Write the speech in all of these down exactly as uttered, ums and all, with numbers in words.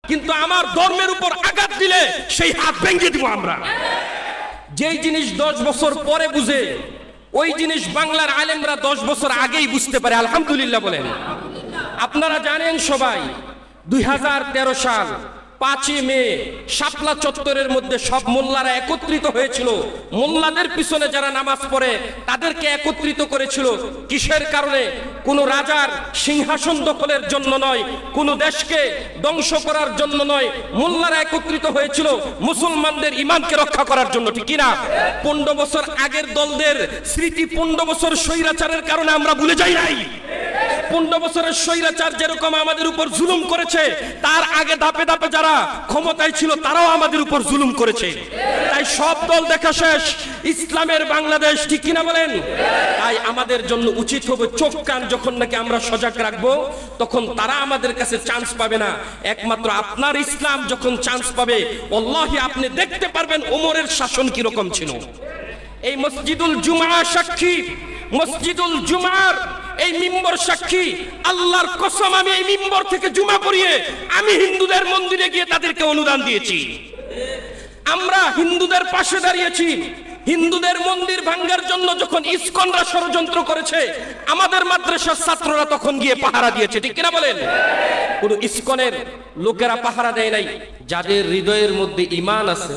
কিন্তু আমার ধর্মের উপর আঘাত দিলে সেই হাত ভেঙে দিব আমরা। যেই জিনিস দশ বছর পরে বুঝে ওই জিনিস বাংলার আলেমরা দশ বছর আগেই বুঝতে পারে, আলহামদুলিল্লাহ বলেন। আপনারা জানেন সবাই দুই হাজার তেরো সাল পাঁচই মে শাপলা চত্বরের মধ্যে সব মোল্লারা একত্রিত হয়েছিল। মোল্লাদের পিছনে যারা নামাজ পড়ে তাদেরকে একত্রিত করেছিল কিসের কারণে? কোন রাজার সিংহাসন দখলের জন্য নয়, কোন দেশকে ধ্বংস করার জন্য নয়। মোল্লারা একত্রিত হয়েছিল মুসলমানদের ঈমানকে রক্ষা করার জন্য, ঠিক কিনা? পনেরো বছর আগের দলদের স্মৃতি পনেরো বছর স্বৈরাচারের কারণে আমরা ভুলে যাই নাই। পনেরো বছরের স্বৈরাচার যেরকম আমাদের উপর জুলুম করেছে, তার আগে ধাপে ধাপে যারা ক্ষমতায় ছিল তারাও আমাদের উপর জুলুম করেছে। তাই সব দল দেখা শেষ, ইসলামের বাংলাদেশ, ঠিক কিনা বলেন? তাই আমাদের জন্য উচিত হবে চোখ কান যখন নাকি আমরা সজাগ রাখবো, তখন তারা আমাদের কাছে চান্স পাবে না। একমাত্র আপনার ইসলাম যখন চান্স পাবে, আল্লাহি আপনি দেখতে পারবেন ওমরের শাসন কিরকম ছিল। এই মসজিদুল জুমা সাক্ষী, মসজিদুল জুমার এই মিম্বর সাক্ষী। আল্লাহর কসম, আমি এই মিম্বর থেকে জুমা পড়িয়ে আমি হিন্দুদের মন্দিরে গিয়ে তাদেরকে অনুদান দিয়েছি। আমরা হিন্দুদের পাশে দাঁড়িয়েছি। হিন্দুদের মন্দির ভাঙ্গার জন্য যখন ইসকনরা ষড়যন্ত্র করেছে, আমাদের মাদ্রাসার ছাত্ররা তখন গিয়ে পাহারা দিয়েছে, ঠিক কিনা বলেন? কোন ইসকনের লোকেরা পাহারা দেয় নাই। যাদের হৃদয়ের মধ্যে ঈমান আছে,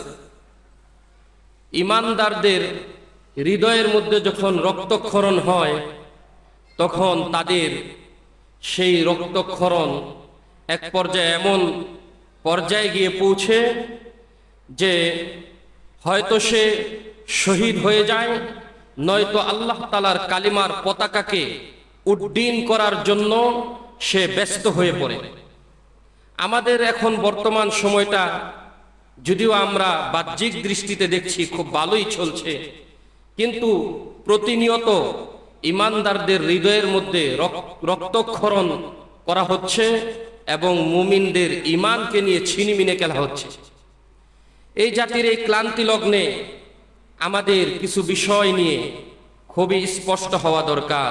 ঈমানদারদের হৃদয়ের মধ্যে যখন রক্তক্ষরণ হয়, তখন তাদের সেই রক্তক্ষরণ এক পর্যায়ে এমন পর্যায়ে গিয়ে পৌঁছে যে হয়তো সে শহীদ হয়ে যায়, নয়তো আল্লাহ তাআলার কালিমার পতাকাকে উড্ডীন করার জন্য সে ব্যস্ত হয়ে পড়ে। আমাদের এখন বর্তমান সময়টা যদিও আমরা বাহ্যিক দৃষ্টিতে দেখছি খুব ভালোই চলছে, কিন্তু প্রতিনিয়ত ঈমানদারদের হৃদয়ের মধ্যে রক্তক্ষরণ করা হচ্ছে এবং মুমিনদের ঈমানকে নিয়ে ছিনিমিনে খেলা হচ্ছে। এই জাতির এই ক্লান্তি লগ্নে আমাদের কিছু বিষয় নিয়ে খুবই স্পষ্ট হওয়া দরকার।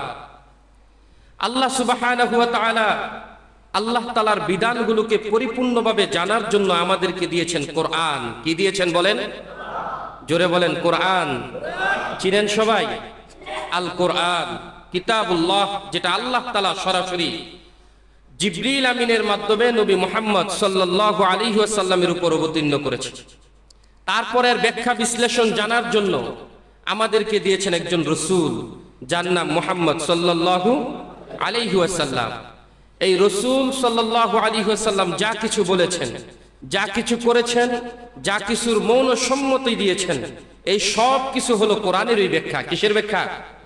আল্লাহ সুবহানাহু ওয়া তাআলা আল্লাহ তাআলার বিধানগুলোকে পরিপূর্ণভাবে জানার জন্য আমাদেরকে দিয়েছেন কোরআন। কি দিয়েছেন বলেন? জোরে বলেন, কোরআন। চিনেন সবাই? আল কোরআন কিতাবুল্লাহ, যেটা আল্লাহ তাআলা সরাসরি জিবরিল আমিনের মাধ্যমে নবী মুহাম্মদ সাল্লাল্লাহু আলাইহি ওয়াসাল্লামের উপর অবতীর্ণ করেছে। তারপরের ব্যাখ্যা বিশ্লেষণ জানার জন্য আমাদেরকে দিয়েছেন একজন রাসূল, যার নাম মুহাম্মদ সাল্লাল্লাহু আলাইহি ওয়াসাল্লাম। এই রাসূল সাল্লাল্লাহু আলাইহি ওয়াসাল্লাম যা কিছু বলেছেন, যা কিছু করেছেন, যা কিছুর মৌন সম্মতি দিয়েছেন, এই সব কিছু হলো কোরআনেরই ব্যাখ্যা। কিসের ব্যাখ্যা?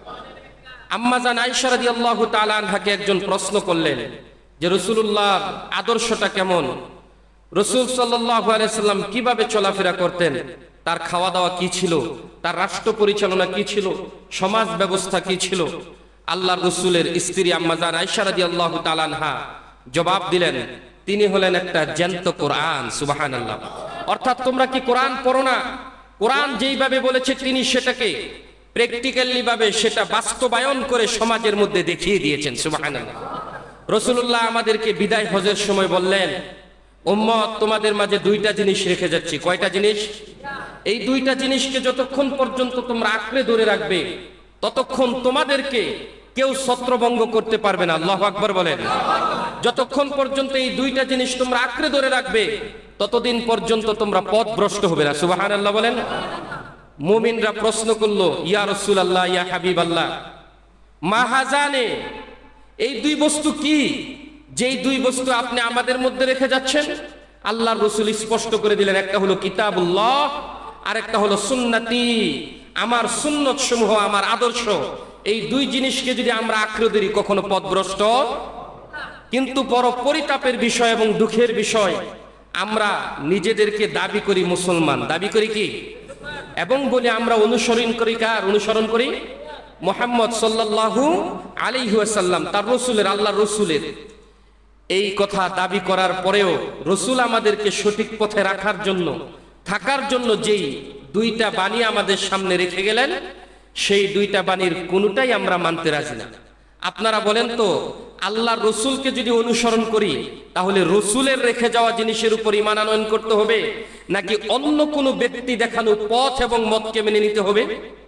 আম্মা জান আয়েশা রাদিয়াল্লাহু তাআলা আনহাকে একজন প্রশ্ন করলেন যে রাসূলুল্লাহর আদর্শটা কেমন, রাসূল সাল্লাল্লাহু আলাইহি ওয়াসাল্লাম কিভাবে চলাফেরা করতেন, তার খাওয়া দাওয়া কি ছিল, তার রাষ্ট্র পরিচালনা কি ছিল, সমাজ ব্যবস্থা কি ছিল। আল্লাহর রাসূলের স্ত্রী আম্মা জান আয়েশা রাদিয়াল্লাহু তাআলা আনহা জবাব দিলেন, তিনি হলেন একটা জ্যান্ত কোরআন। সুবহানাল্লাহ। অর্থাৎ তোমরা কি কোরআন পড়ো না? কোরআন যেইভাবে বলেছে তিনি সেটাকে প্র্যাকটিক্যালি ভাবে সেটা বাস্তবায়ন করে সমাজের মধ্যে দেখিয়ে দিয়েছেন। সুবহানাল্লাহ। রাসূলুল্লাহ আমাদেরকে বিদায় হজের সময় বললেন, উম্মত তোমাদের মাঝে দুইটা জিনিস রেখে যাচ্ছি। কয়টা জিনিস? এই দুইটা জিনিসকে যতক্ষণ পর্যন্ত তোমরা আঁকড়ে ধরে রাখবে, ততক্ষণ তোমাদেরকে কেউ ছত্রভঙ্গ করতে পারবে না। আল্লাহু আকবার বলেন। যতক্ষণ পর্যন্ত এই দুইটা জিনিস তোমরা আঁকড়ে ধরে রাখবে, ততদিন পর্যন্ত তোমরা পথভ্রষ্ট হবে না। সুবহানাল্লাহ বলেন। মুমিনরা প্রশ্ন করলো, ইয়া রাসূলুল্লাহ, ইয়া হাবিবাল্লাহ, মা হাজানে, এই দুই বস্তু কি, যেই দুই বস্তু আপনি আমাদের মধ্যে রেখে যাচ্ছেন? আল্লাহর রাসূল স্পষ্ট করে দিলেন, একটা হলো কিতাবুল্লাহ আর একটা হলো সুন্নতি, আমার সুন্নত সমূহ, আমার আদর্শ। এই দুই জিনিসকে যদি আমরা আঁকড়ে ধরি কখনো পথভ্রষ্ট। কিন্তু বড় পরিতাপের বিষয় এবং দুঃখের বিষয়, আমরা নিজেদেরকে দাবি করি মুসলমান, দাবি করি কি এবং বলি আমরা অনুসরণ করি কার? অনুসরণ করি মুহাম্মদ সাল্লাল্লাহু আলাইহি ওয়াসাল্লাম, তার রাসূলের, আল্লাহর রাসূলের। এই কথা দাবি করার পরেও রাসূল আমাদেরকে সঠিক পথে রাখার জন্য, থাকার জন্য যেই দুইটা বাণী আমাদের সামনে রেখে গেলেন, সেই দুইটা বাণীর কোনোটাই আমরা মানতে রাজি না। আপনারা বলেন তো, আল্লাহর রসুলকে যদি অনুসরণ করি তাহলে রসুলের রেখে যাওয়া জিনিসের উপর ঈমান আনয়ন করতে হবে, নাকি অন্য কোনো ব্যক্তি দেখানো পথ এবং মতকে মেনে নিতে হবে?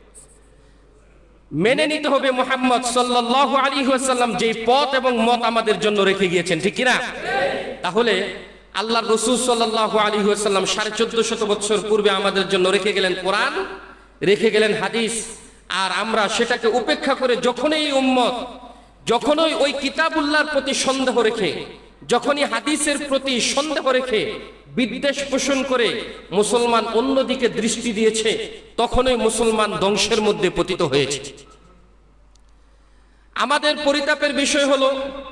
মেনে নিতে হবে মুহাম্মদ সাল্লাল্লাহু আলাইহি ওয়াসাল্লাম যে পথ এবং মত আমাদের জন্য রেখে গিয়েছেন, ঠিক কিনা? তাহলে আল্লাহর রাসূল সাল্লাল্লাহু আলাইহি ওয়াসাল্লাম সাড়ে চোদ্দ শত বছর পূর্বে আমাদের জন্য রেখে গেলেন কোরআন, রেখে গেলেন হাদিস, আর আমরা সেটাকে উপেক্ষা করে যখনই উম্মত যখনই ওই কিতাবুল্লাহর প্রতি সন্দেহ রেখে, যখনই হাদিসের প্রতি সন্দেহ রেখে বিদ্বেষ পোষণ করে মুসলমান অন্যদিকে দৃষ্টি দিয়েছে, তখনই মুসলমান ধ্বংসের মধ্যে পতিত হয়েছে। আমাদের পরিতাপের বিষয় হলো,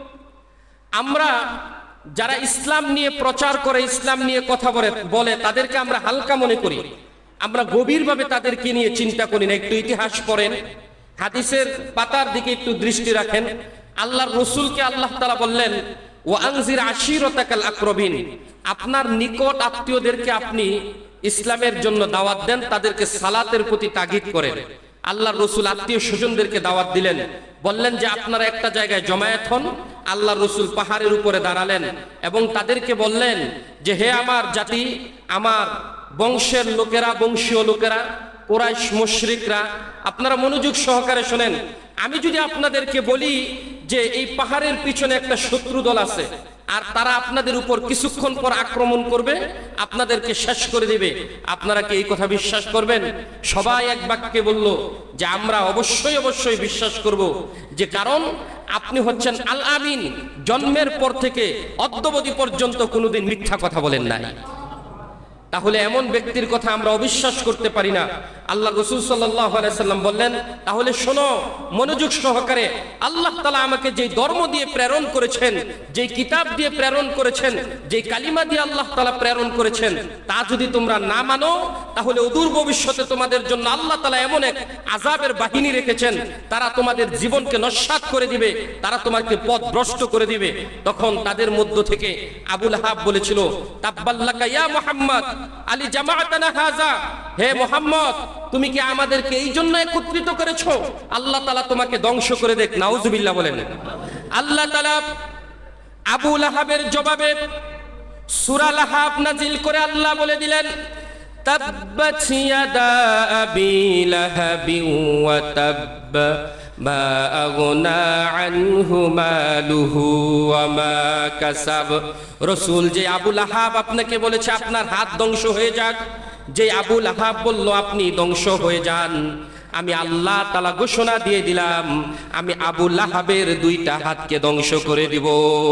আমরা যারা ইসলাম নিয়ে প্রচার করে, ইসলাম নিয়ে কথা বলে বলে তাদেরকে আমরা হালকা মনে করি, আমরা গভীরভাবে তাদেরকে নিয়ে চিন্তা করি না। একটু ইতিহাস পড়েন, হাদিসের পাতার দিকে একটু দৃষ্টি রাখেন। আল্লাহর রসুলকে আল্লাহ তাআলা বললেন, ওয়া আনজির আশিরাতাকাল আকরাবিন, আপনার নিকট আত্মীয়দেরকে আপনি ইসলামের জন্য দাওয়াত দেন, তাদেরকে সালাতের প্রতি তাগিদ করেন। আল্লাহর রসুল আত্মীয় স্বজনদেরকে দাওয়াত দিলেন, বললেন যে আপনারা একটা জায়গায় জমায়েত হন। আল্লাহর রসুল পাহাড়ের উপরে দাঁড়ালেন এবং তাদেরকে বললেন যে হে আমার জাতি, আমার বংশের লোকেরা, বংশীয় লোকেরা, কুরাইশ মুশরিকরা, আপনারা মনোযোগ সহকারে শোনেন। আমি যদি আপনাদেরকে বলি যে এই পাহাড়ের পিছনে একটা শত্রু দল আছে আর তারা আপনাদের উপর কিছুক্ষণ পর আক্রমণ করবে, আপনাদেরকে শেষ করে দিবে, আপনারা কি এই কথা বিশ্বাস করবেন? সবাই এক বাক্যে বলল যে আমরা অবশ্যই অবশ্যই বিশ্বাস করব, যে কারণ আপনি হচ্ছেন আল আমিন, জন্মের পর থেকে অদ্যাবধি পর্যন্ত কোনোদিন মিথ্যা কথা বলেন নাই। তাহলে এমন ব্যক্তির কথা আমরা অবিশ্বাস করতে পারি না। আল্লাহ রাসূল সাল্লাল্লাহু আলাইহি সাল্লাম বললেন, তাহলে শোনো মনোযোগ সহকারে, আল্লাহ তাআলা আমাকে যে ধর্ম দিয়ে প্রেরণ করেছেন, যে কিতাব দিয়ে প্রেরণ করেছেন, যে কালিমা দিয়ে আল্লাহ তাআলা প্রেরণ করেছেন, তা যদি তোমরা না মানো তাহলে অদূর ভবিষ্যতে তোমাদের জন্য আল্লাহ তাআলা এমন এক আযাবের বাহিনী রেখেছেন, তারা তোমাদের জীবনকে নস্যাৎ করে দিবে, তারা তোমাকে পথভ্রষ্ট করে দিবে। তখন তাদের মধ্য থেকে আবু লাহাব বলেছিল, তাব্বাল্লাকা ইয়া মুহাম্মদ আলী জামাআতানা হাযা, হে মুহাম্মদ তুমি কি আমাদেরকে এই জন্য একত্রিত করেছো? আল্লাহ তাআলা তোমাকে ধ্বংস করে দেখ। নাউজুবিল্লাহ বলেন। আল্লাহ তাআলা আবু লাহাবের জবাবে সূরা লাহাব নাজিল করে আল্লাহ বলে দিলেন, তাব্বাত ইয়াদা আবি লাহাবি ওয়া তাব্ব মা আগনা আনহু মালুহু ওয়া মা কাসাব। রাসূল যে আবু লাহাব আপনাকে বলেছে আপনার হাত ধ্বংস হয়ে যাক, যে আবু লাহাব বলল আপনি ধ্বংস হয়ে যান, আমি আল্লাহ তাআলা ঘোষণা দিয়ে দিলাম আমি আবু লাহাবের দুইটা হাতকে ধ্বংস করে দিব।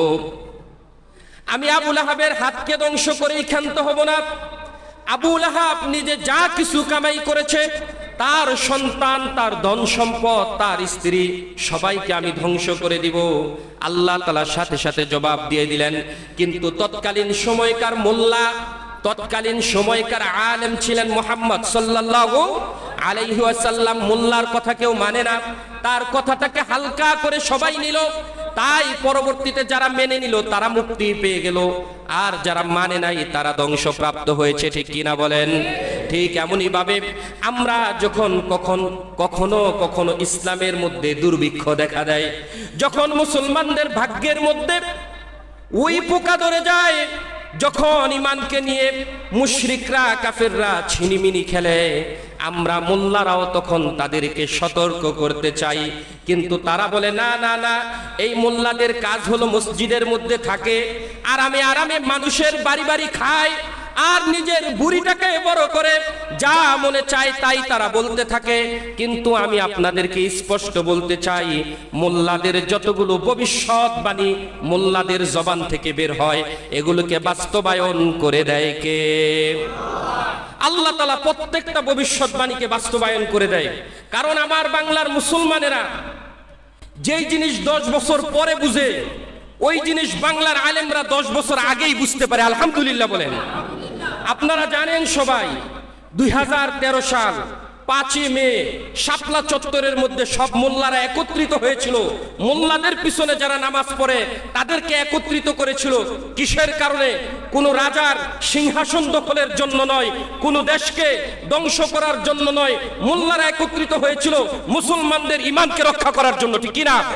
আমি আবু লাহাবের হাতকে ধ্বংস করেই ক্ষান্ত হব না। আবু লাহাব নিজে যা কিছু কামাই করেছে, তার সন্তান, তার ধন সম্পদ, তার স্ত্রী, সবাইকে আমি ধ্বংস করে দিব। আল্লাহ তাআলা সাথে সাথে জবাব দিয়ে দিলেন। কিন্তু তৎকালীন সময়কার মোল্লা, তৎকালীন সময়কার আলেম ছিলেন মুহাম্মদ সাল্লাল্লাহু আলাইহি ওয়াসাল্লাম। মোল্লার কথা কেউ মানে না, তার কথাটাকে হালকা করে সবাই নিল। তাই পরবর্তীতে যারা মেনে নিল তারা মুক্তি পেয়ে গেল, আর যারা মানে নাই তারা ধ্বংসপ্রাপ্ত হয়েছে। ঠিক কিনা বলেন? ঠিক এমনই ভাবে আমরা যখন কখন কখনো কখনো ইসলামের মধ্যে দুর্ভিক্ষ দেখা দেয়, যখন মুসলমানদের ভাগ্যের মধ্যে ওই পোকা ধরে যায়, যখন ঈমানকে নিয়ে মুশরিকরা, কাফেররা ছিনিমিনি খেলে, আমরা মোল্লারাও তখন তাদেরকে সতর্ক করতে চাই। কিন্তু তারা বলে না না না, এই মোল্লাদের কাজ হলো মসজিদের মধ্যে থাকে, আরামে আরামে মানুষের বাড়ি বাড়ি খায়, আর নিজের বুড়িটাকে বড় করে যা মনে চায় তাই তারা বলতে থাকে। কিন্তু আমি আপনাদেরকে স্পষ্ট বলতে চাই, মোল্লাদের যতগুলো ভবিষ্যৎবাণী মোল্লাদের জবান থেকে বের হয়, এগুলোকে বাস্তবায়ন করে দেয় কে? আল্লাহ তাআলা প্রত্যেকটা ভবিষ্যৎবাণীকে বাস্তবায়ন করে দেয়। কারণ আমার বাংলার মুসলমানেরা যেই জিনিস দশ বছর পরে বুঝে, ওই জিনিস বাংলার আলেমরা দশ বছর আগেই বুঝতে পারে। আলহামদুলিল্লাহ বলেন। আপনারা জানেন সবাই, দুই হাজার তেরো সাল পাঁচই মে শাপলা চত্বরের মধ্যে সব মোল্লারা একত্রিত হয়েছিল। মোল্লাদের পিছনে যারা নামাজ পড়ে তাদেরকে একত্রিত করেছিল কিসের কারণে? কোন রাজার সিংহাসন দখলের জন্য নয়, কোন দেশকে ধ্বংস করার জন্য নয়। মোল্লারা একত্রিত হয়েছিল মুসলমানদের ঈমানকে রক্ষা করার জন্য। ঠিক কিনা?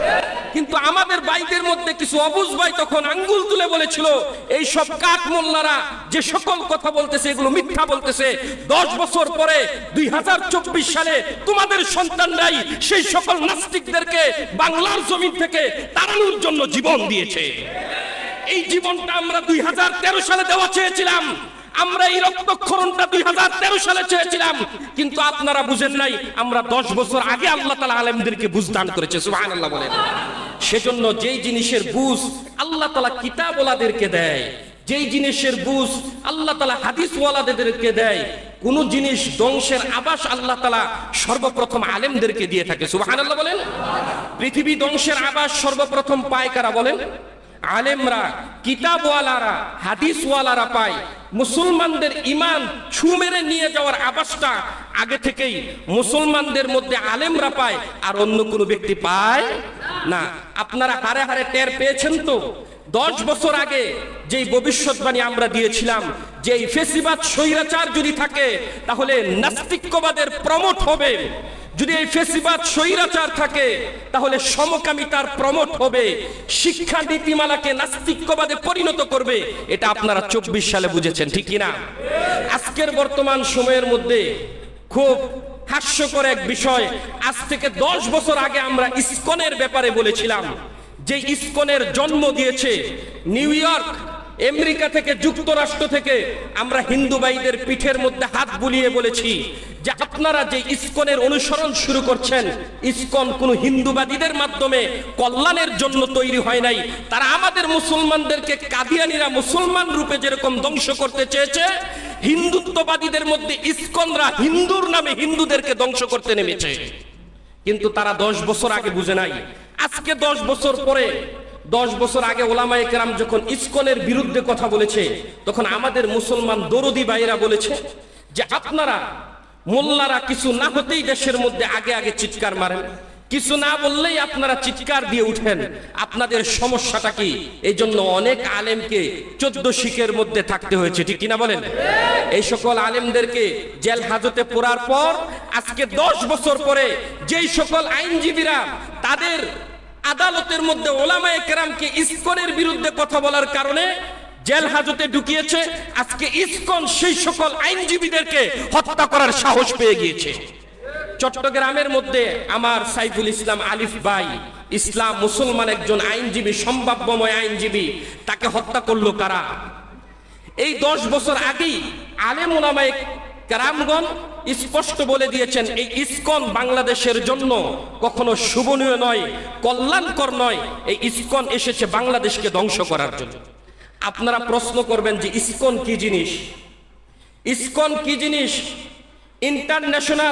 কিন্তু আমাদের বাইদের মধ্যে কিছু অবুঝ ভাই তখন আঙ্গুল তুলে বলেছিল এই সব কাঠ মোল্লারা যে সকল কথা বলতেছে এগুলো মিথ্যা বলতেছে। দশ বছর পরে দুই হাজার চব্বিশ সালে তোমাদের সন্তানরাই সেই সকল নাস্তিকদেরকে বাংলার জমিন থেকে তাড়ানোর জন্য জীবন দিয়েছে। এই জীবনটা আমরা দুই হাজার তেরো সালে দেওয়া চেয়েছিলাম, আমরা এই রক্তক্ষরণটা দুই হাজার তেরো সালে চেয়েছিলাম, কিন্তু আপনারা বুঝেন নাই। আমরা দশ বছর আগে আল্লাহ তাআলা আলেমদেরকে বুঝ দান করেছে, সুবহানাল্লাহ বলেন। সেজন্য যেই জিনিসের বুঝ আল্লাহ তাআলা কিতাবওয়ালাদেরকে দেয়, যেই জিনিসের বুঝ আল্লাহ তাআলা হাদিসওয়ালাদেরকে দেয়, কোন জিনিস ধ্বংসের আভাস আল্লাহ তাআলা সর্বপ্রথম আলেমদেরকে দিয়ে থাকে, সুবহানাল্লাহ বলেন। পৃথিবী ধ্বংসের আভাস সর্বপ্রথম পায় কারা বলেন? আলেমরা, কিতাবওয়ালারা, হাদিসওয়ালারা পায়। মুসলমানদের ঈমান ছু মেরে নিয়ে যাওয়ার আভাসটা আগে থেকেই মুসলমানদের মধ্যে আলেমরা পায়, আর অন্য কোনো ব্যক্তি পায় না। আপনারা হারে হারে টের পেয়েছেন তো দশ বছর আগে যেই ভবিষ্যৎবাণী আমরা দিয়েছিলাম যে এই ফেসিবাদ স্বৈরাচার যদি থাকে তাহলে নাস্তিক্যবাদের প্রমোট হবে, যদি এই ফেসিবাদ স্বৈরাচার থাকে তাহলে সমকামিতার প্রমোট হবে, শিক্ষা নীতিমালাকে নাস্তিক্যবাদে পরিণত করবে। এটা আপনারা চব্বিশ সালে বুঝেছেন, ঠিক কিনা? আজকের বর্তমান সময়ের মধ্যে খুব হাস্যকর এক বিষয়, আজ থেকে দশ বছর আগে আমরা ইসকনের ব্যাপারে বলেছিলাম যে ইসকনের জন্ম দিয়েছে নিউ ইয়র্ক, আমেরিকা থেকে, যুক্তরাষ্ট্র থেকে। আমরা হিন্দু ভাইদের পিঠের মধ্যে হাত বুলিয়ে বলেছি যে আপনারা যে ইসকনের অনুসরণ শুরু করছেন, ইসকন কোন হিন্দুবাদীদের মাধ্যমে কল্যাণের জন্য তৈরি হয় নাই। তারা আমাদের মুসলমানদেরকে কাদিয়ানীরা মুসলমান রূপে যেরকম ধ্বংস করতে চেয়েছে, হিন্দুত্ববাদীদের মধ্যে ইসকনরা হিন্দুর নামে হিন্দুদেরকে ধ্বংস করতে নেমেছে। কিন্তু তারা দশ বছর আগে বুঝে নাই। আজকে দশ বছর পরে, দশ বছর আগে ওলামায়ে কেরাম যখন ইসকনের বিরুদ্ধে কথা বলেছে, তখন আমাদের মুসলমান দরদি ভাইরা বলেছে যে আপনারা মোল্লারা কিছু না হতেই দেশের মধ্যে আগে আগে চিৎকার মারেন, কিছু না বললেই আপনারা চিৎকার দিয়ে উঠেন, আপনাদের সমস্যাটা কি? এই জন্য অনেক আলেমকে চোদ্দ শিখের মধ্যে থাকতে হয়েছে, ঠিক কিনা বলেন? এই সকল আলেমদেরকে জেল হাজতে পোড়ার পর আজকে দশ বছর পরে যেই সকল আইনজীবীরা তাদের আদালতের মধ্যে ওলামায়ে কেরামকে ইসকনের বিরুদ্ধে কথা বলার কারণে জেল হাজতে ঢুকিয়েছে, আজকে ইসকন সেই সকল আইনজীবীদেরকে হত্যা করার সাহস পেয়ে গিয়েছে। চট্টগ্রামের মধ্যে আমার সাইফুল ইসলাম আলিফ ভাই, ইসলাম মুসলমান একজন আইনজীবী, সম্ভাব্যময় আইনজীবী, তাকে হত্যা করলো কারা? এই দশ বছর আগেই আলেম ওলামায়ে কেরামগণ স্পষ্ট বলে দিয়েছেন এই ইসকন বাংলাদেশের জন্য কখনো শুভনীয় নয়, কল্যাণকর নয়। এই ইসকন এসেছে বাংলাদেশকে ধ্বংস করার জন্য। আপনারা প্রশ্ন করবেন যে ইসকন কি জিনিস? ইসকন কি জিনিস? ইন্টারন্যাশনাল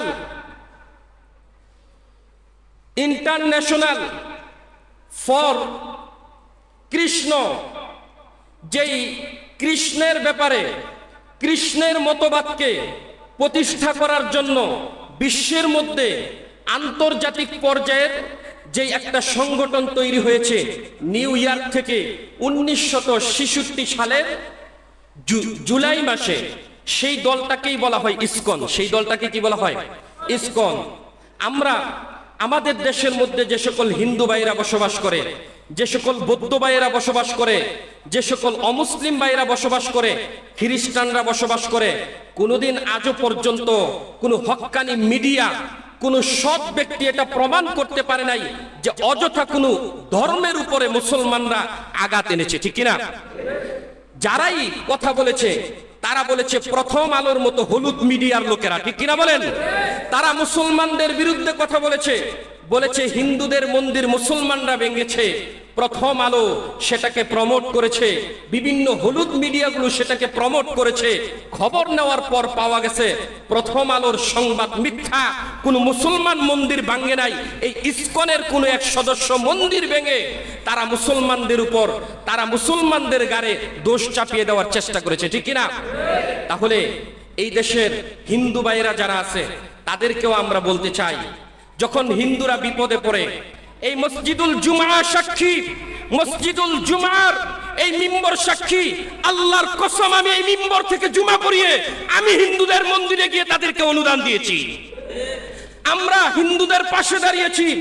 ইন্টারন্যাশনাল ফর কৃষ্ণ, যেই কৃষ্ণের ব্যাপারে, কৃষ্ণের মতবাদকে প্রতিষ্ঠা করার জন্য বিশ্বের মধ্যে আন্তর্জাতিক পর্যায়ের যে একটা সংগঠন তৈরি হয়েছে নিউ ইয়র্ক থেকে উনিশশো ছেষট্টি সালের জুলাই মাসে, সেই দলটাকেই বলা হয় ইসকন। সেই দলটাকে কি বলা হয়? ইসকন। আমরা আমাদের দেশের মধ্যে যে সকল হিন্দু ভাইরা বসবাস করে, যে সকল বৌদ্ধ ভাইয়েরা বসবাস করে, যে সকল অমুসলিম ভাইয়েরা বসবাস করে, খ্রিস্টানরা বসবাস করে, কোনোদিন আজও পর্যন্ত কোনো হক্কানি মিডিয়া, কোনো সৎ ব্যক্তি এটা প্রমাণ করতে পারে নাই যে অযথা কোনো ধর্মের উপরে মুসলমানরা আঘাত এনেছে, ঠিক কিনা? যারাই কথা বলেছে তারা বলেছে প্রথম আলোর মতো হলুদ মিডিয়ার লোকেরা, ঠিক কিনা বলেন? তারা মুসলমানদের বিরুদ্ধে কথা বলেছে, বলেছে হিন্দুদের মন্দির মুসলমানরা ভেঙেছে, প্রথম আলো সেটাকে প্রমোট করেছে, বিভিন্ন হলুদ মিডিয়াগুলো সেটাকে প্রমোট করেছে। খবর নেওয়ার পর পাওয়া গেছে প্রথম আলোর সংবাদ মিথ্যা, কোনো মুসলমান মন্দির ভাঙে নাই। এই ইসকনের কোনো এক সদস্য মন্দির ভেঙে তারা মুসলমানদের উপর, তারা মুসলমানদের গায়ে দোষ চাপিয়ে দেওয়ার চেষ্টা করেছে, ঠিক কিনা? তাহলে এই দেশের হিন্দু ভাইয়েরা যারা আছে তাদেরকেও আমরা বলতে চাই, যখন হিন্দুরা বিপদে পড়ে, এই মসজিদুল জুমা সাক্ষী, মসজিদুল জুমার এই মিম্বর সাক্ষী, আল্লাহর কসম আমি এই মিম্বর থেকে জুমা পড়িয়ে আমি হিন্দুদের মন্দিরে গিয়ে তাদেরকে অনুদান দিয়েছি। আমরা হিন্দুদের পাশে দাঁড়িয়েছি,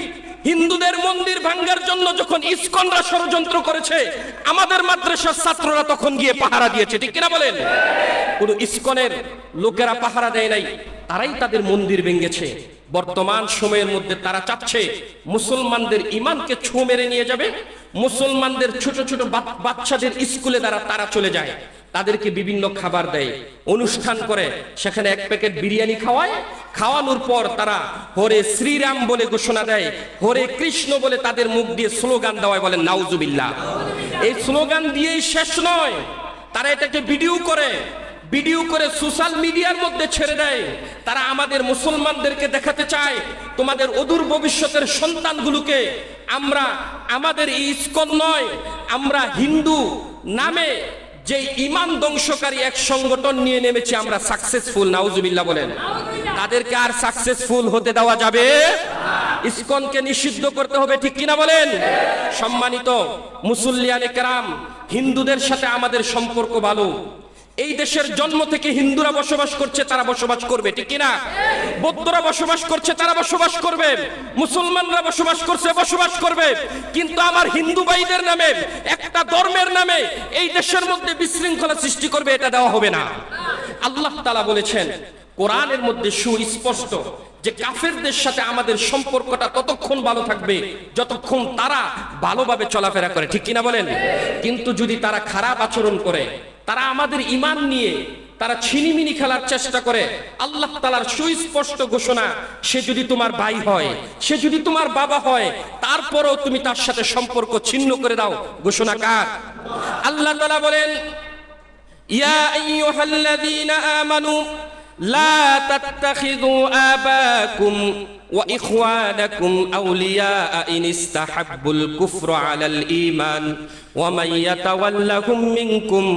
হিন্দুদের মন্দির ভাঙ্গার জন্য যখন ইসকনরা ষড়যন্ত্র করেছে, আমাদের মাদ্রাসার ছাত্ররা তখন গিয়ে পাহারা দিয়েছে, ঠিক কিনা বলেন? পুরো ইসকনের লোকেরা পাহারা দেয় নাই, তারাই তাদের মন্দির ভেঙেছে। বর্তমান সময়ের মধ্যে তারা চাচ্ছে মুসলমানদের ইমানকে ছো মেরে নিয়ে যাবে, মুসলমানদের ছোট ছোট বাচ্চাদের স্কুলে দ্বারা তারা চলে যায়, তাদেরকে বিভিন্ন খাবার দেয়, অনুষ্ঠান করে, সেখানে এক প্যাকেট বিরিয়ানি খাওয়ায়, খাওয়ানোর পর তারা হরে শ্রীরাম বলে ঘোষণা দেয়, হরে কৃষ্ণ বলে তাদের মুখ দিয়ে স্লোগান দেওয়ায়, বলেন নাউজুবিল্লাহ। এই স্লোগান দিয়েই শেষ নয়, তারা এটাকে ভিডিও করে ভিডিও করে সোশ্যাল মিডিয়ার মধ্যে ছেড়ে দেয়। তারা আমাদের মুসলমানদেরকে দেখাতে চায়, তোমাদের অদূর ভবিষ্যতের সন্তানগুলোকে আমরা আমাদের এই ইসকন নয়, আমরা হিন্দু নামে যে ইমান ধ্বংসকারী এক সংগঠন নিয়ে নেমেছি, আমরা সাকসেসফুল। নাউজুবিল্লাহ বলেন। তাদেরকে আর সাকসেসফুল হতে দেওয়া যাবে? ইসকনকে নিষিদ্ধ করতে হবে, ঠিক কিনা বলেন? সম্মানিত মুসল্লিয়ানে কেরাম, হিন্দুদের সাথে আমাদের সম্পর্ক ভালো। এই দেশের জন্ম থেকে হিন্দুরা বসবাস করছে, তারা বসবাস করবে, ঠিক কিনা? বৌদ্ধরা বসবাস করছে, তারা বসবাস করবে, মুসলমানরা বসবাস করছে, বসবাস করবে। কিন্তু আমার হিন্দু ভাইদের নামে, একটা ধর্মের নামে এই দেশের মধ্যে বিশৃঙ্খলা সৃষ্টি করবে, এটা দেওয়া হবে না। আল্লাহ তাআলা বলেছেন কোরআনের মধ্যে সুস্পষ্ট যে কাফেরদের সাথে আমাদের সম্পর্কটা ততক্ষণ ভালো থাকবে যতক্ষণ তারা ভালোভাবে চলাফেরা করে, ঠিক কিনা বলেন? কিন্তু যদি তারা খারাপ আচরণ করে, তারা আমাদের ঈমান নিয়ে তারা ছিনিমিনি খেলার চেষ্টা করে, আল্লাহ তাআলার সুস্পষ্ট ঘোষণা, সে যদি তোমার ভাই হয়, সে যদি তোমার বাবা হয়, তারপরেও তুমি তার সাথে সম্পর্ক ছিন্ন করে দাও। ঘোষণা কার? আল্লাহ তাআলা বলেন, ইয়া আইয়ুহাল্লাযীনা আমানু লা তাত্তাখিযু আবাকুম ওয়া ইখওয়ানাকুম আউলিয়া ইন ইস্তাহাব্বুল কুফরা আলাল ঈমান ওয়া মান ইয়াতাওয়াল্লাহুম মিনকুম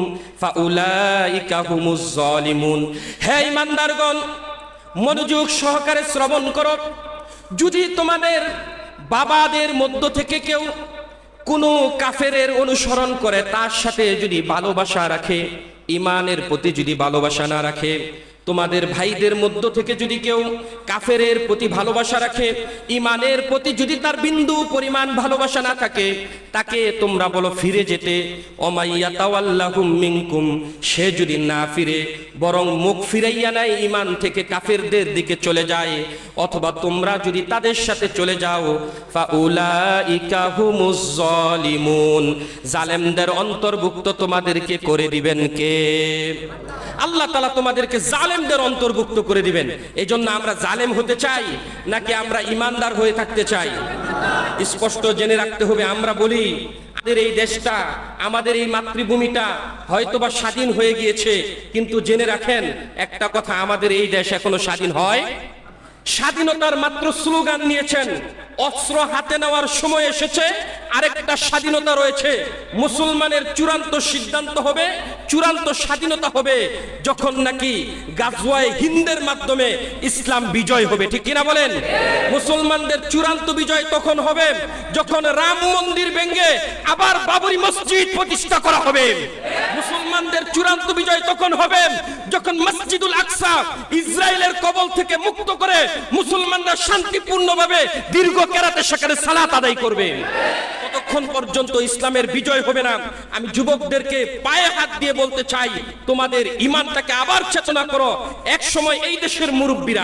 ফাউলাইকা হুমুজ জালিমুন। হে ঈমানদারগণ, মনোযোগ সহকারে শ্রবণ করো। যদি তোমাদের বাবাদের মধ্য থেকে কেউ কোনো কাফেরের অনুসরণ করে, তার সাথে যদি ভালোবাসা রাখে, ঈমানের প্রতি যদি ভালোবাসা না রাখে, তোমাদের ভাইদের মধ্য থেকে যদি কেউ কাফেরের প্রতি ভালোবাসা রাখে, ঈমানের প্রতি যদি তার বিন্দু পরিমাণ ভালোবাসা না থাকে, তাকে তোমরা বলো ফিরে যেতে। ওমাইয়া তাওয়াল্লাহুম মিনকুম, সে যদি না ফিরে বরং মুখ ফিরাইয়া নাই, ঈমান থেকে কাফেরদের দিকে চলে যায়, অথবা তোমরা যদি তাদের সাথে চলে যাও, ফাউলাইকা হুমুজ জালিমুন, জালেমদের অন্তর্ভুক্ত তোমাদেরকে করে দিবেন কে? আল্লাহ তাআলা তোমাদেরকে জালেমদের অন্তর্ভুক্ত করে দিবেন। এই জন্য আমরা জালেম হতে চাই নাকি আমরা ইমানদার হয়ে থাকতে চাই? স্পষ্ট জেনে রাখতে হবে। আমরা বলি আমাদের এই দেশটা, আমাদের এই মাতৃভূমিটা হয়তোবা স্বাধীন হয়ে গিয়েছে, কিন্তু জেনে রাখেন একটা কথা, আমাদের এই দেশ এখনো স্বাধীন হয়। স্বাধীনতার মাত্র স্লোগান নিয়েছেন, অস্ত্র হাতে নেওয়ার সময় এসেছে। আরেকটা স্বাধীনতা রয়েছে, মুসলমানের চূড়ান্ত সিদ্ধান্ত হবে, চূড়ান্ত স্বাধীনতা হবে যখন নাকি গাজওয়ায়ে হিন্দের মাধ্যমে ইসলাম বিজয় হবে, ঠিক কিনা বলেন? মুসলমানদের চূড়ান্ত বিজয় তখন হবে যখন রাম মন্দির ভেঙে আবার বাবরি মসজিদ প্রতিষ্ঠা করা হবে। মুসলমানদের চূড়ান্ত বিজয় তখন হবে যখন মসজিদুল আকসা ইসরায়েলের কবল থেকে মুক্ত করে মুসলমানরা শান্তিপূর্ণভাবে দীর্ঘ কেরাতে সেখানে সালাত আদায় করবে। ততক্ষণ পর্যন্ত ইসলামের বিজয় হবে না। আমি যুবকদেরকে পায়ে হাত দিয়ে বলতে চাই, তোমাদের ঈমানটাকে আবার চেতনা করো। এক সময় এই দেশের মুরব্বীরা,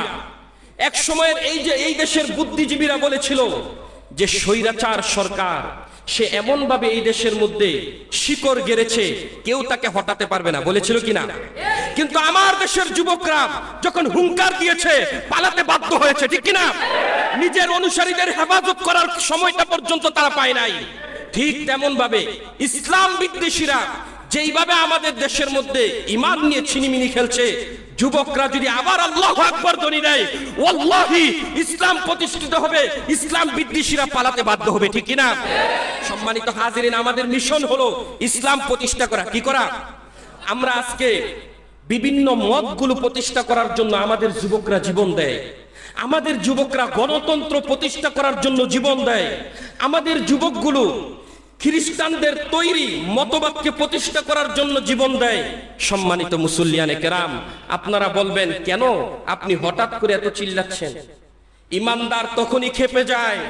এক সময়ের এই যে এই দেশের বুদ্ধিজীবীরা বলেছিল যে স্বৈরাচার সরকার, সে এমন ভাবে এই দেশের মধ্যে শিকড় গেড়েছে, কেউ তাকে হটাতে পারবে না, বলেছিল কিনা? কিন্তু আমার দেশের যুবকরা যখন হুঙ্কার দিয়েছে, পালাতে বাধ্য হয়েছে, ঠিক কিনা? নিজের অনুসারীদের হেফাজত করার সময়টা পর্যন্ত তারা পায় নাই। ঠিক তেমন ভাবে ইসলাম বিদ্বেষীরা যেইভাবে আমাদের দেশের মধ্যে ঈমান নিয়ে ছিনিমিনি খেলছে, যুবকরা যদি আবার আল্লাহু আকবার ধ্বনি দেয়, ওয়াল্লাহি ইসলাম প্রতিষ্ঠিত হবে, ইসলাম বিদ্বেষীরা পালাতে বাধ্য হবে, ঠিক কিনা? সম্মানিত হাজিরিন, আমাদের মিশন হলো ইসলাম প্রতিষ্ঠা করা। কি করা? আমরা আজকে বিভিন্ন মতগুলো প্রতিষ্ঠা করার জন্য আমাদের যুবকরা জীবন দেয়, আমাদের যুবকরা গণতন্ত্র প্রতিষ্ঠা করার জন্য জীবন দেয়, আমাদের যুবকগুলো খ্রিস্টানদের তৈরি মতবাদকে প্রতিষ্ঠা করার জন্য জীবন দেয়। সম্মানিত মুসল্লিয়ানে কেরাম, আপনারা বলবেন কেন আপনি হঠাৎ করে এত চিল্লাচ্ছেন? ইমানদার তখনই খেপে যায়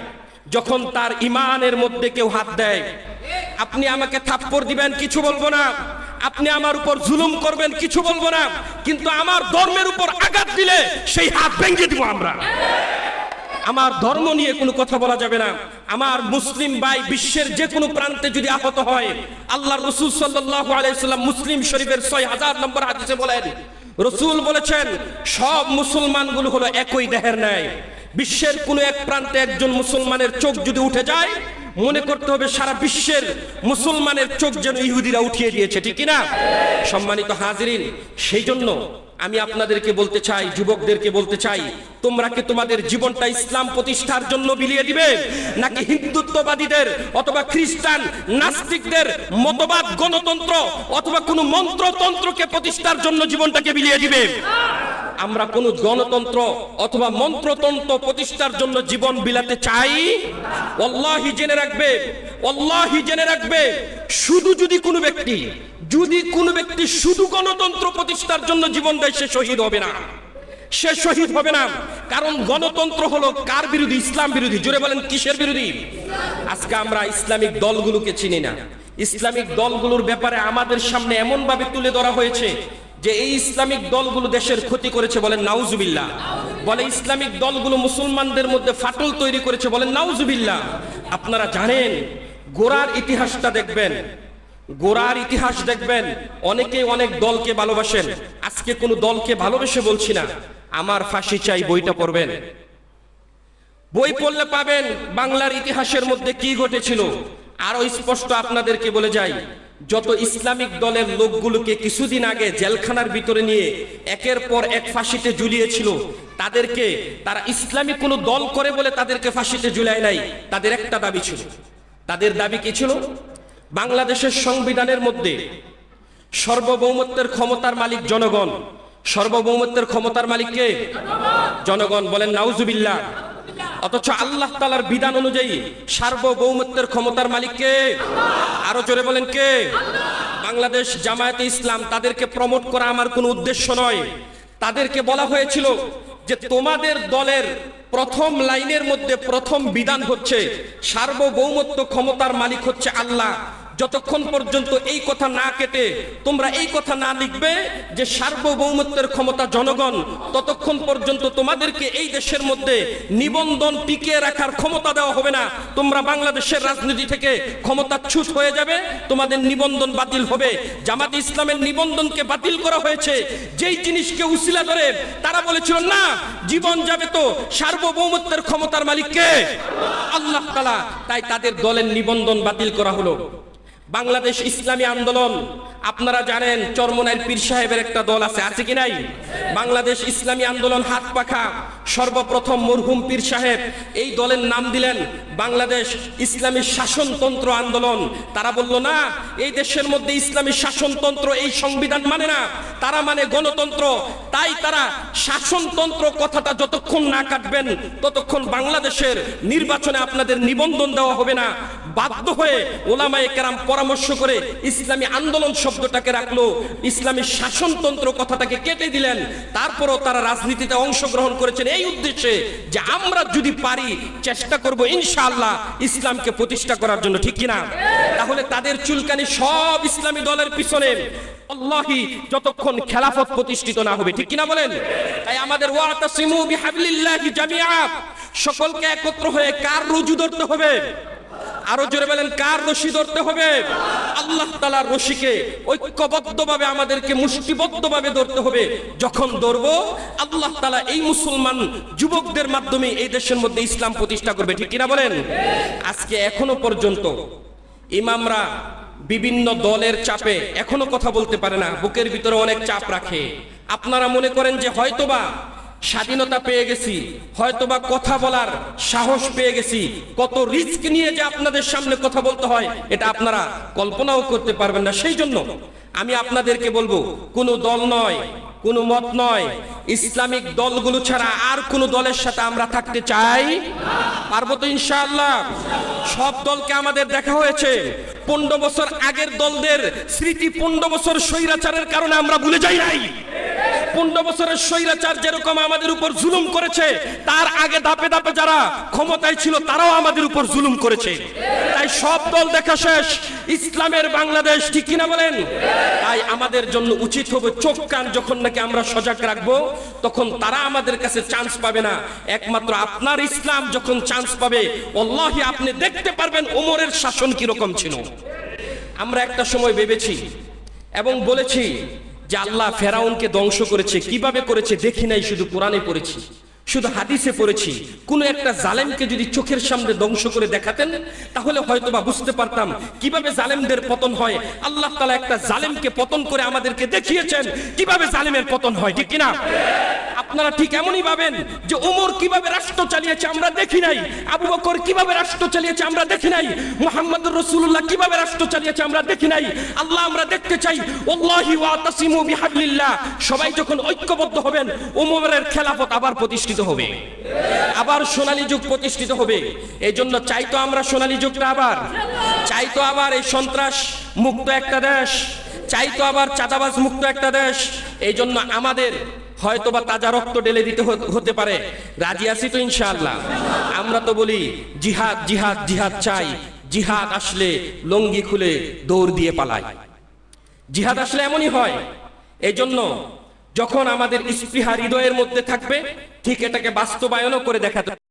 যখন তার ইমানের মধ্যে কেউ হাত দেয়, আপনি আমাকে থাপ্পড় দিবেন, কিছু বলবো না। আপনি আমার উপর জুলুম করবেন, কিছু বলবো না। কিন্তু আমার ধর্মের উপর আঘাত দিলে সেই হাত ভেঙে দিব আমরা। আমার ধর্ম নিয়ে কোনো কথা বলা যাবে না। আমার মুসলিম ভাই বিশ্বের যে কোনো প্রান্তে যদি আহত হয়, আল্লাহ রাসূল সাল্লাল্লাহু আলাইহি সাল্লাম মুসলিম শরীফের ছয় হাজার নম্বর হাদিসে বলেন, রাসূল বলেছেন সব মুসলমানগুলো হলো একই দেহের ন্যায়। বিশ্বের কোনো এক প্রান্তে একজন মুসলমানের চোখ যদি উঠে যায়, মনে করতে হবে সারা বিশ্বের মুসলমানের চোখ যেন ইহুদিরা উঠিয়ে দিয়েছে, ঠিক কিনা? সম্মানিত হাজিরিন, সেই জন্য আমি আপনাদেরকে বলতে চাই, যুবকদেরকে বলতে চাই, তোমরা কি তোমাদের জীবনটা ইসলাম প্রতিষ্ঠার জন্য বিলিয়ে দিবে, নাকি হিন্দুত্ববাদীদের অথবা খ্রিস্টান নাস্তিকদের মতবাদ গণতন্ত্র অথবা কোনো মন্ত্রতন্ত্রকে প্রতিষ্ঠার জন্য জীবনটাকে বিলিয়ে দিবে? আমরা কোনো গণতন্ত্র অথবা মন্ত্রতন্ত্র প্রতিষ্ঠার জন্য জীবন বিলাতে চাই? আল্লাহি জেনে রাখবে, আল্লাহি জেনে রাখবে, শুধু যদি কোনো ব্যক্তি যদি কোনো ব্যক্তি শুধু গণতন্ত্র প্রতিষ্ঠার জন্য জীবন দেয়, সে শহীদ হবে না, সে শহীদ হবে না। কারণ গণতন্ত্র হলো কার বিরোধী? ইসলাম বিরোধী। জোরে বলেন, কিসের বিরোধী? আজকে আমরা ইসলামিক দলগুলোকে চিনি না। ইসলামিক দলগুলোর ব্যাপারে আমাদের সামনে এমন ভাবে তুলে ধরা হয়েছে যে এই ইসলামিক দলগুলো দেশের ক্ষতি করেছে, বলেন নাউজুবিল্লাহ। বলে ইসলামিক দলগুলো মুসলমানদের মধ্যে ফাটল তৈরি করেছে, বলেন নাউজুবিল্লাহ। আপনারা জানেন, গোরার ইতিহাসটা দেখবেন, গোরার ইতিহাস দেখবেন, অনেকে অনেক দলকে ভালোবাসেন। আজকে কোনো দলকে ভালোবেসে বলছি না, আমার ফাঁসি চাই বইটা পড়বেন, বই পড়লে পাবেন বাংলার ইতিহাসের মধ্যে কি ঘটেছিল। আরো স্পষ্ট আপনাদেরকে বলে যাই, যত ইসলামিক দলের লোকগুলোকে কিছুদিন আগে জেলখানার ভিতরে নিয়ে একের পর এক ফাঁসিতে ঝুলিয়েছিল, তাদেরকে তারা ইসলামিক কোনো দল করে বলে তাদেরকে ফাঁসিতে ঝুলায় নাই। তাদের একটা দাবি ছিল। তাদের দাবি কি ছিল? বাংলাদেশের সংবিধানের মধ্যে সার্বভৌমত্বের ক্ষমতার মালিক জনগণ। সার্বভৌমত্বের ক্ষমতার মালিক কে? জনগণ। বলেন নাউজুবিল্লাহ। অথচ আল্লাহ তাআলার বিধান অনুযায়ী সার্বভৌমত্বের ক্ষমতার মালিক কে? আরো জোরে বলেন কে? বাংলাদেশ জামায়াতে ইসলাম, তাদেরকে প্রমোট করা আমার কোনো উদ্দেশ্য নয়। তাদেরকে বলা হয়েছিল যে তোমাদের দলের প্রথম লাইনের মধ্যে প্রথম বিধান হচ্ছে সার্বভৌমত্ব ক্ষমতার মালিক হচ্ছে আল্লাহ। যতক্ষণ পর্যন্ত এই কথা না কেটে তোমরা এই কথা না লিখবে যে সার্বভৌমত্বের ক্ষমতা জনগণ, ততক্ষণ পর্যন্ত তোমাদেরকে এই দেশের মধ্যে নিবন্ধন টিকিয়ে রাখার ক্ষমতা দেওয়া হবে না। তোমরা বাংলাদেশের রাজনীতি থেকে ক্ষমতাচ্যুত হয়ে যাবে, তোমাদের নিবন্ধন বাতিল হবে। জামাতে ইসলামের নিবন্ধনকে বাতিল করা হয়েছে যেই জিনিসকে উসিলা ধরে তারা বলেছিল না, জীবন যাবে তো সার্বভৌমত্বের ক্ষমতার মালিক কে? আল্লাহ তাআলা। তাই তাদের দলের নিবন্ধন বাতিল করা হলো। বাংলাদেশ ইসলামী আন্দোলন, আপনারা জানেন চরমনাইর পীর সাহেবের একটা দল আছে, আছে কি নাই? বাংলাদেশ ইসলামী আন্দোলন হাত পাখা, সর্বপ্রথম মরহুম পীর সাহেব এই দলের নাম দিলেন বাংলাদেশ ইসলামী শাসনতন্ত্র আন্দোলন। তারা বলল না, এই দেশের মধ্যে ইসলামী শাসনতন্ত্র এই সংবিধান মানে না, তারা মানে গণতন্ত্র। তাই তারা শাসনতন্ত্র কথাটা যতক্ষণ না কাটবেন ততক্ষণ বাংলাদেশের নির্বাচনে আপনাদের নিবন্ধন দেওয়া হবে না। বাধ্য হয়ে ওলামায়ে কেরাম পরামর্শ করে ইসলামী আন্দোলন শব্দটাকে রাখলো, ইসলামী শাসনতন্ত্র কথাটাকে কেটে দিলেন। তারপরও তারা রাজনীতিতে অংশগ্রহণ করেছেন এই উদ্দেশ্যে যে আমরা যদি পারি চেষ্টা করব ইনশাআল্লাহ ইসলামকে প্রতিষ্ঠা করার জন্য, ঠিক কিনা? তাহলে তাদের চুলকানি সব ইসলামী দলের পিছনে আল্লাহি যতক্ষণ খেলাফত প্রতিষ্ঠিত না হবে, ঠিক কিনা বলেন? তাই আমাদের ওয়াতাসিমু বিহাবলিল্লাহি জামিআ, সকলকে একত্র হয়ে কার রুজু ধরতে হবে? আরো জোরে বলেন, কার রশি ধরতে হবে? আল্লাহ তাআলার রশিকে ঐক্যবদ্ধভাবে আমাদেরকে মুষ্টিবদ্ধভাবে ধরতে হবে। যখন ধরবো আল্লাহ তাআলা এই মুসলমান যুবকদের মাধ্যমে এই দেশের মধ্যে ইসলাম প্রতিষ্ঠা করবে, ঠিক কিনা বলেন? আজকে এখনো পর্যন্ত ইমামরা বিভিন্ন দলের চাপে এখনো কথা বলতে পারে না, বুকের ভিতরে অনেক চাপ রাখে। আপনারা মনে করেন যে হয়তোবা স্বাধীনতা পেয়ে গেছি, হয়তোবা কথা বলার সাহস পেয়ে গেছি। কত রিস্ক নিয়ে যে আপনাদের সামনে কথা বলতে হয় এটা আপনারা কল্পনাও করতে পারবেন না। সেই জন্য আমি আপনাদেরকে বলবো, কোনো দল নয়, কোনো মত নয়, ইসলামিক দলগুলো ছাড়া আর কোনো দলের সাথে আমরা থাকতে চাই পারবো তো ইনশাআল্লাহ? সব দলকে আমাদের দেখা হয়েছে, পনেরো বছর আগের দলদের স্মৃতি পনেরো বছর স্বৈরাচারের কারণে আমরা ভুলে যাই নাই। পনেরো বছরের স্বৈরাচার যেরকম আমাদের উপর জুলুম করেছে, তার আগে ধাপে ধাপে যারা ক্ষমতায় ছিল তারাও আমাদের উপর জুলুম করেছে। তাই সব দল দেখা শেষ, ইসলামের বাংলাদেশ, ঠিক কিনা বলেন? তাই আমাদের জন্য উচিত হবে চোখ কান যখন নাকি আমরা সজাগ রাখবো, তখন তারা আমাদের কাছে চান্স পাবে না। একমাত্র আপনার ইসলাম যখন চান্স পাবে, আল্লাহি আপনি দেখতে পারবেন ওমরের শাসন কিরকম ছিল। আমরা একটা সময় ভেবেছি এবং বলেছি যে আল্লাহ ফেরাউনকে ধ্বংস করেছে। কিভাবে করেছে দেখি নাই, শুধু কোরআনে পড়েছি, শুধু হাদিসে পড়েছি। কোন একটা জালেমকে যদি চোখের সামনে ধ্বংস করে দেখাতেন তাহলে হয়তোবা বুঝতে পারতাম কিভাবে জালেমদের পতন হয়। আল্লাহ তাআলা একটা জালেমকে পতন করে আমাদেরকে দেখিয়েছেন কিভাবে জালেমের পতন হয়, ঠিক কিনা? আপনারা ঠিক এমনই ভাবেন যে ওমর কিভাবে রাষ্ট্র চালিয়েছে আমরা দেখি নাই, আবু বকর কিভাবে রাষ্ট্র চালিয়েছে আমরা দেখি নাই, মুহাম্মদুর রাসূলুল্লাহ কিভাবে রাষ্ট্র চালিয়েছে আমরা দেখি নাই। আল্লাহ আমরা দেখতে চাই ওয়াল্লাহি ওয়াতাসিমু বিহাবলিল্লাহ, সবাই যখন ঐক্যবদ্ধ হবেন ওমরের খেলাফত আবার প্রতিষ্ঠিত হবে, আবার সোনালী যুগ প্রতিষ্ঠিত হবে। এই জন্য চাইতো আমরা সোনালী যুগটা আবার, চাইতো আবার এই সন্ত্রাস মুক্ত একটা দেশ, চাইতো আবার চাঁদাবাজ মুক্ত একটা দেশ। এই জন্য আমাদের হয়তোবা তাজা রক্ত ঢেলে দিতে হতে পারে। রাজি আছি তো ইনশাআল্লাহ? আমরা তো বলি জিহাদ জিহাদ জিহাদ চাই, জিহাদ আসলে লঙ্গি খুলে দৌড় দিয়ে পালায়। জিহাদ আসলে এমনই হয়। এই জন্য যখন আমাদের স্পৃহা হৃদয়ের মধ্যে থাকবে, ঠিক এটাকে বাস্তবায়নও করে দেখাতে